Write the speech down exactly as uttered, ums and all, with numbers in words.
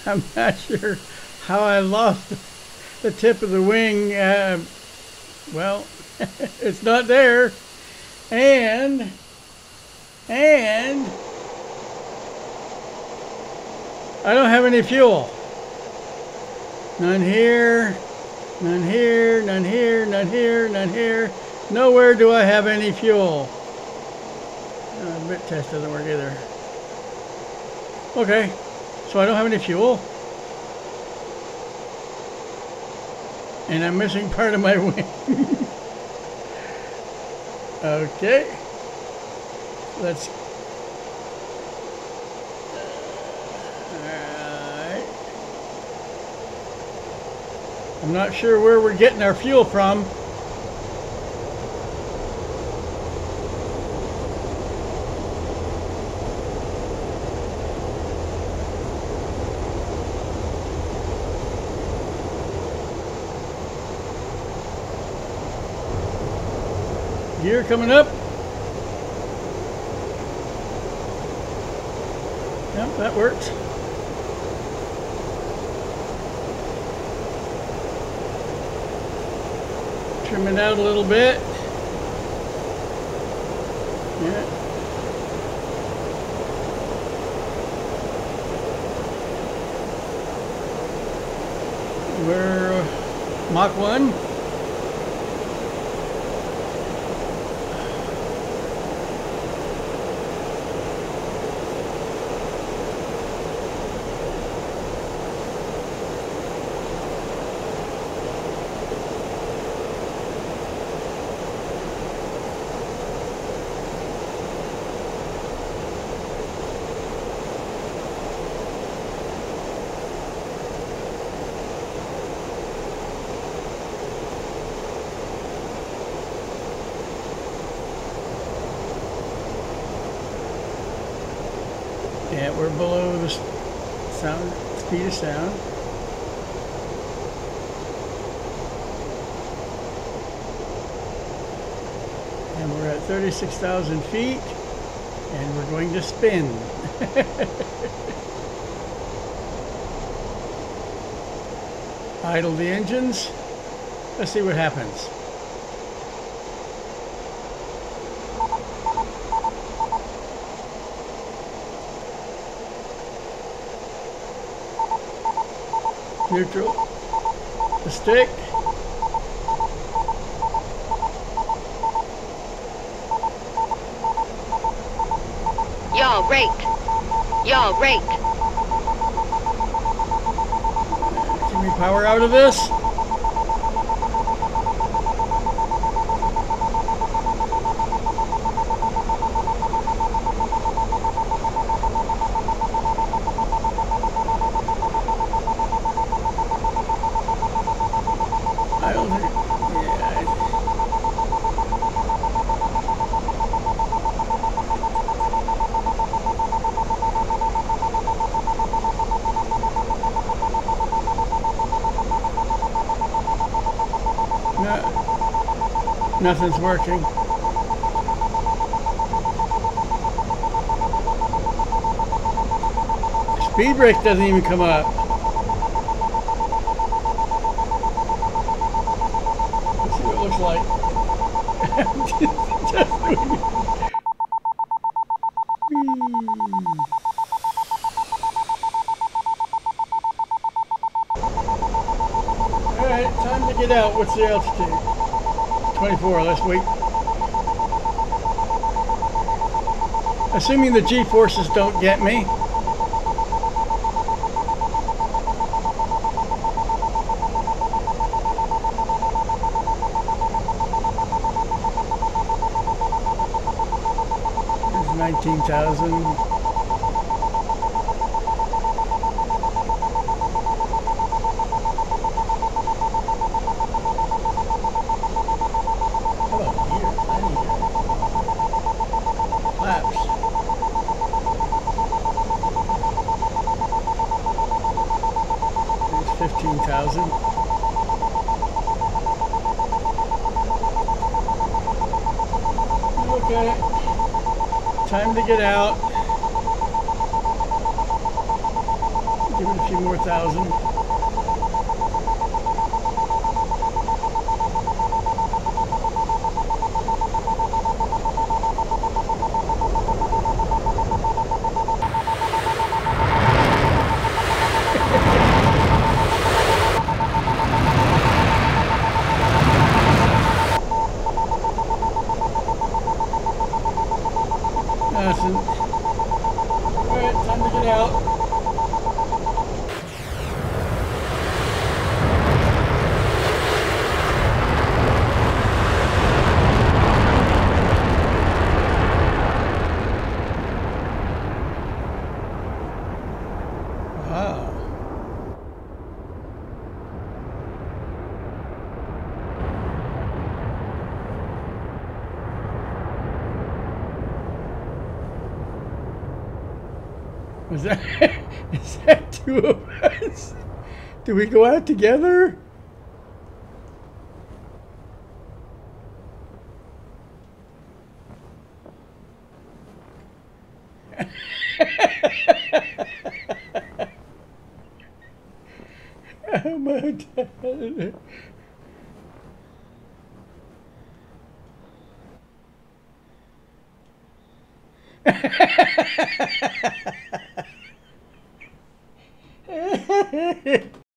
I'm not sure how I lost the tip of the wing. Uh, well, it's not there. And, and, I don't have any fuel. None here, none here, none here, none here, none here. Nowhere do I have any fuel. Uh, bit test doesn't work either. Okay, so I don't have any fuel. And I'm missing part of my wing. Okay. Let's... Alright. I'm not sure where we're getting our fuel from. Gear coming up. Yep, that works. Trim it out a little bit. Yeah. We're Mach one. Yeah, we're below the sound speed of sound. And we're at thirty-six thousand feet, and we're going to spin. Idle the engines. Let's see what happens. Neutral, the stick. Y'all raked. Y'all raked. Can we power out of this? I don't think, yeah. No, nothing's working. Speed brake doesn't even come up. Like just, just doing it. Alright, time to get out. What's the altitude? twenty-four, let's wait. Assuming the G-forces don't get me. nineteen thousand. How about here? I need laps. There's fifteen thousand. Okay. Time to get out. Give it a few more thousand. Awesome. All right, time to get out. Wow. Was that, is that two of us? Do we go out together? Oh my God.